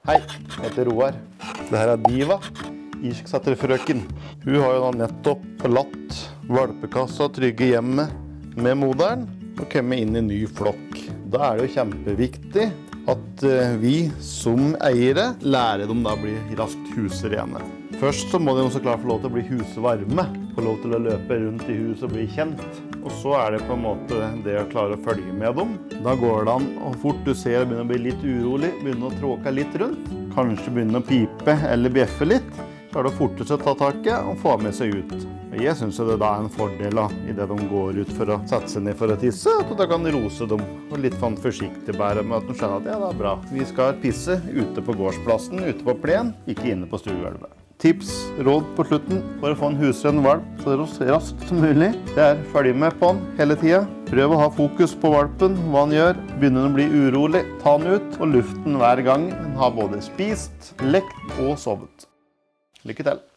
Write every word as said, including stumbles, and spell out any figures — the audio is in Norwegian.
Hei, jeg heter Roar. Dette er Diva, irsksetterfrøken. Hun har jo da nettopp forlatt valpekassa og trygge hjemmet med moderen og kommet inn i en ny flokk. Da er det jo kjempeviktig at vi som eiere lærer dem da å bli raskt husrene. Først så må de også klart få lov til å bli husvarme, få lov til å løpe rundt i huset og bli kjent. Og så er det på en måte det å klare å følge med dem. Da går det an, og fort du ser begynner å bli litt urolig, begynner å tråke litt rundt, kanskje begynner å pipe eller bjeffe litt, så er det fortest å ta taket og få med seg ut. Jeg synes det da er en fordel da, i det de går ut for å sette seg ned for å tisse, at da kan rose dem og litt forsiktig bære med at de skjønner at ja, det er bra. Vi skal pisse ute på gårdsplassen, ute på plen, ikke inne på stuegulvet. Tips, råd på slutten for å få en husren valp så raskt som mulig. Det er følg med på den hele tiden. Prøv å ha fokus på valpen, hva han gjør. Begynner han å bli urolig, ta han ut og luft den hver gang han har både spist, lekt og sovet. Lykke til!